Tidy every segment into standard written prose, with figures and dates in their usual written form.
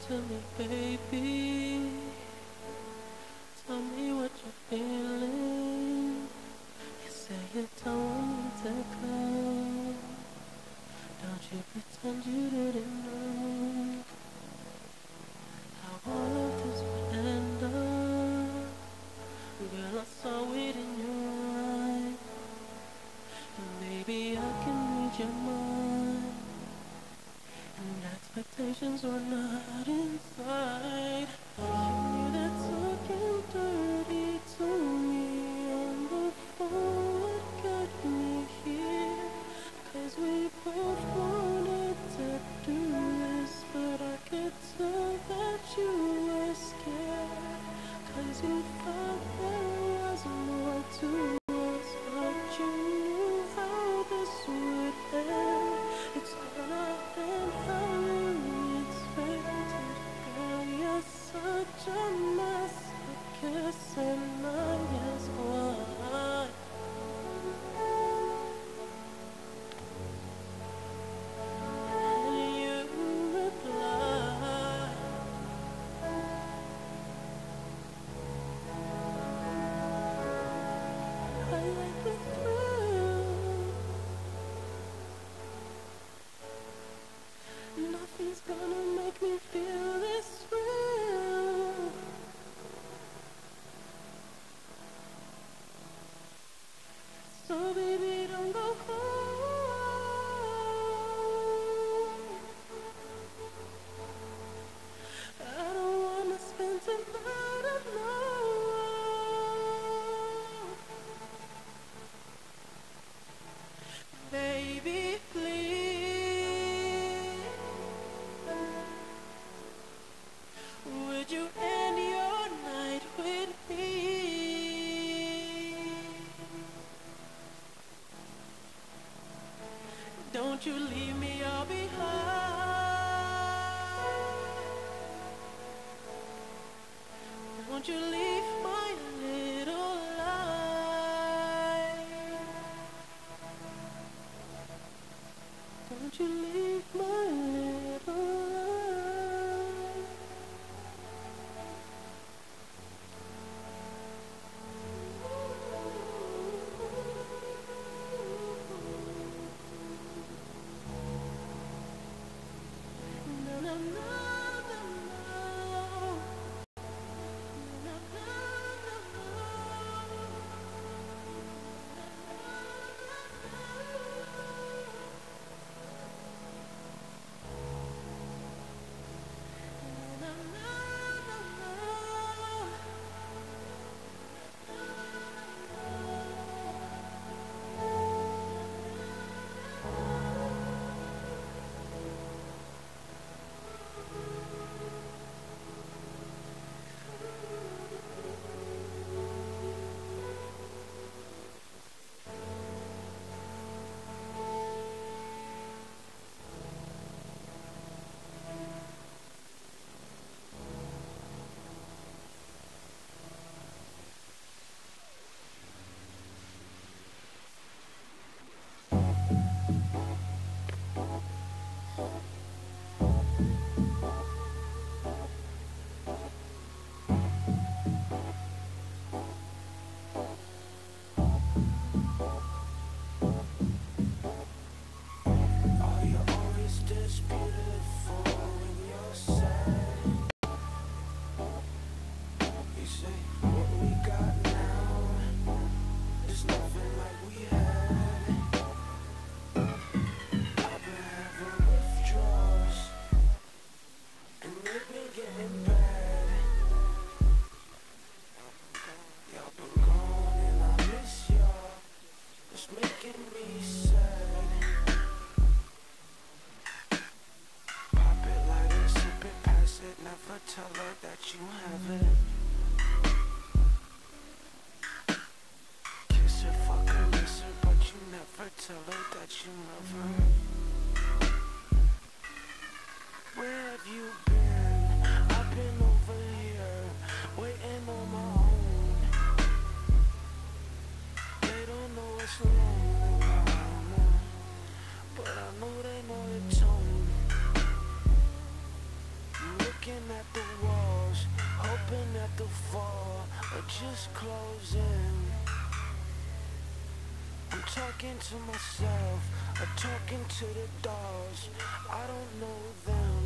to me, baby. Tell me what you're feeling. You say you don't want me to come. Don't you pretend you didn't know how all of this would end up. Girl, I saw it in your eyes. And maybe I can read your mind. And expectations were not inside. You knew that talking dirty to me on the phone would get me here. 'Cause we both wanted to do this, but I could tell that you were scared. 'Cause you thought there was more to us, but you knew how this would end. It's gonna end how you expected. Girl, you're such a mess. A kiss and I guess why. And you reply, I like the thrill. Nothing's gonna make me feel this real. So baby, don't go home. I don't wanna spend tonight alone. Baby, please, would you end your night with me? Don't you leave me all behind. Don't you leave my little light. Don't you leave my little light. No, no, no, no, no. No, no, no, no, no, no, Oh, you're always this beautiful when you're sad. You say what we got now is nothing like we had. I've been having withdrawals and they've been getting bad. Y'all been gone and I miss y'all. It's making me sad. Pop it, light it, sip it, pass it. Never tell her that you have it. Kiss her, fuck her, miss her, but you never tell her that you love her. Where have you been? I've been over here, waiting on my own. They don't know it's lonely, but I know they know the tone. You looking talking to myself, or talking to the dolls. I don't know them.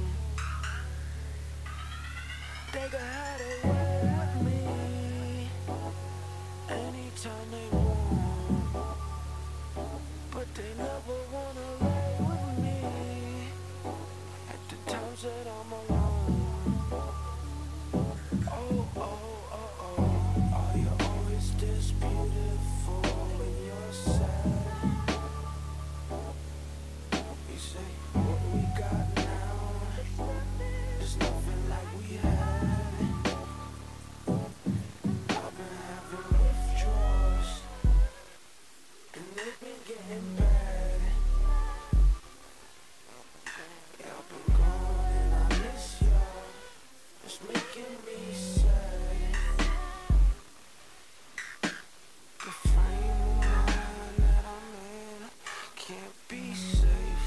They could have their way with me anytime they want, but they never wanna lay with me at the times that I'm alone. Oh, oh, oh, oh, are you always this beautiful when you're sad? You say, what we got now is nothing like we had. I've been having withdrawals, and they've been getting bad. Yeah, I've been gone and I miss y'all. It's making me sad. The frame of mind that I'm in can't be safe.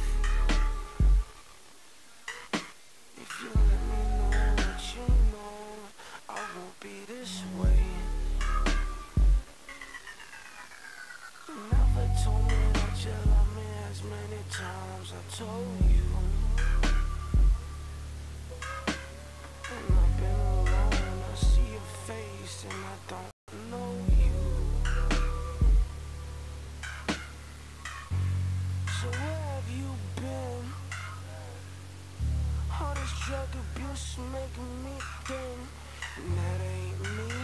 If you let me know what you know, I won't be this way. You never told me that you love me as many times I told you. And I've been alone, I see your face and I don't know you. So where have you been? All this drug abuse making me thin, and that ain't me.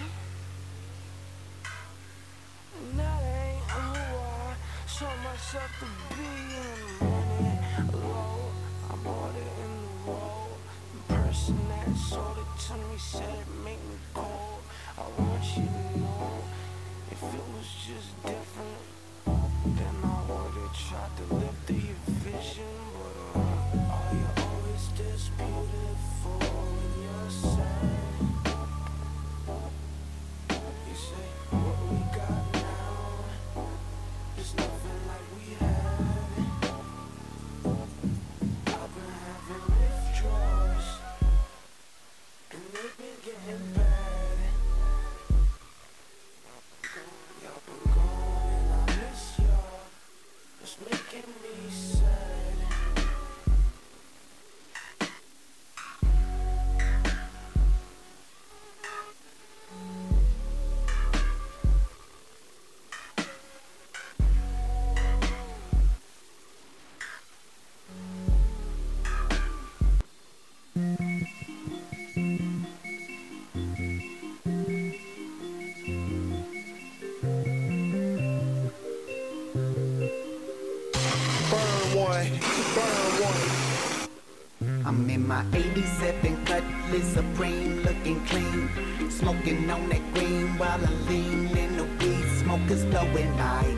And that ain't who I saw myself to be. And money low, I bought it in the roll. The person that sold it to me said it made me cold. I want you to know, if it was just different, then I would've tried to live through your vision. But are you always this beautiful when you're sad? You say, what we got now is nothing like we had. I've been having withdrawals, and they've been getting bad. Y'all been gone and I miss y'all. It's making me sad. I'm in my 87 Cutlass Supreme, looking clean, smoking on that green while I lean in the weed. Smoke is blowing my.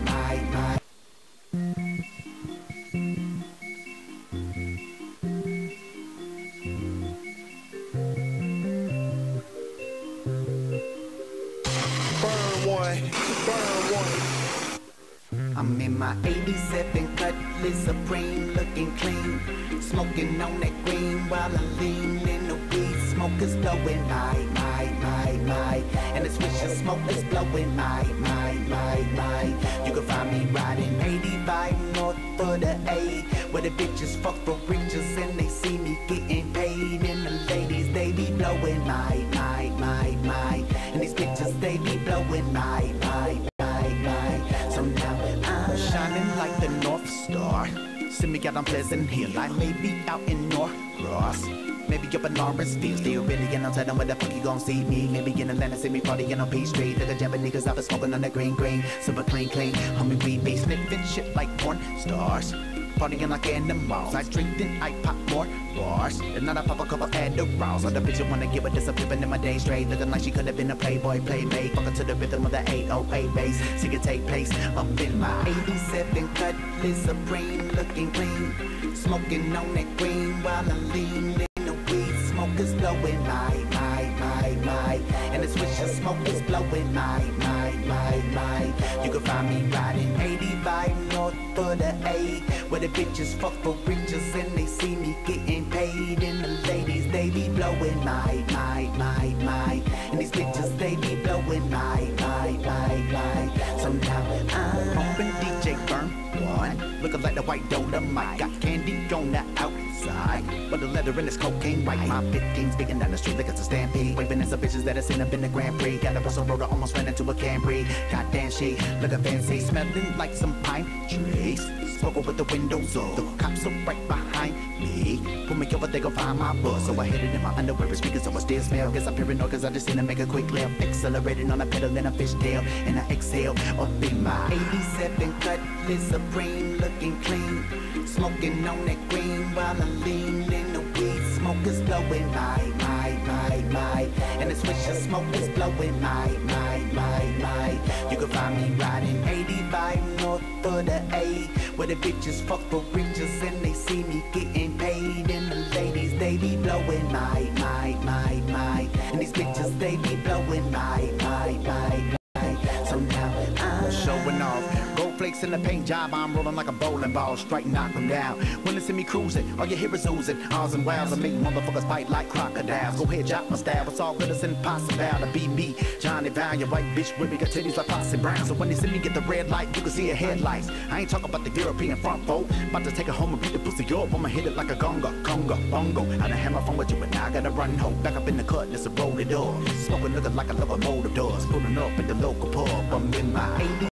I'm in my 87 Cutlass Supreme, looking clean, smoking on that green while I lean in the weed. Smoke is blowing my. And the switch of smoke is blowing my. You can find me riding 85 north for the A, where the bitches fuck for riches and they see me getting paid. And the ladies, they be blowing my. And these bitches, they be blowing my. So now I'm shining like the North Star. See me out on Pleasant Hill, I may be out in North Ross, maybe up in Lawrenceville. Still really getting on telling where the fuck you gon' see me. Maybe in Atlanta, see me partying on P Street. Like a jabbing niggas out for smoking on the green. Super clean, homie, we be sniffing shit like porn stars. Partying like animals, I drink then I pop more bars. And then I pop a couple Adderalls. All the bitches wanna give a disappearing in my day straight, looking like she could've been a playboy playmate. Fucking to the rhythm of the 808 bass, see it take place up in my 87 Cutlass Supreme, looking clean, smoking on that green while I lean in the weed. Smoke is blowing my. And the switch of smoke is blowing my. You can find me riding 85 north for the A, where where the bitches fuck for riches and they see me getting paid. And the ladies, they be blowing my. And these bitches, they be blowing my. So now I'm bumping DJ Firm One, looking like the white Dolomite. Got candy on the outside, but the leather in this cocaine white. My 15's speaking down the street like it's a stampede. Waving at some bitches that I seen up in the Grand Prix. Got a Russell Road, almost ran into a Camry. Goddamn she looking fancy, smelling like some pine trees. Smoking with the windows up, the cops are right behind me. Pull me over, they gon' find my bus. So I hit it in my underwear and speakers, so I still smell. Guess I'm paranoid, cause I just seen to make a quick left. Accelerating on a pedal and a fishtail, and I exhale up in my 87 Cutlass Supreme, looking clean. Smoking on that green while I lean in the weed. Smoke is blowing my. And the switch of smoke is blowing my. You can find me riding 85 north of the A, where the bitches fuck for riches and they see me getting paid. And the ladies, they be blowing my. And these bitches, they be blowing my. So now I'm showing off. Gold flakes in the paint job, I'm rolling like a bowling ball, strike knock them down. When they see me cruising, all you hear is oozing. Ours and wows, I make motherfuckers fight like crocodiles. Go ahead, drop my style, it's all good, it's impossible to be me. Johnny Valiant, white bitch with me, got titties like Foxy Brown. So when they see me get the red light, you can see her headlights. I ain't talking about the European front folk. About to take it home and beat the pussy up. I'ma hit it like a conga, bongo. I done had my phone with you, but now I gotta run home. Back up in the cut, let's roll it up. Smoking looking like a locomotive does. Pulling up at the local pub, I'm in my 80.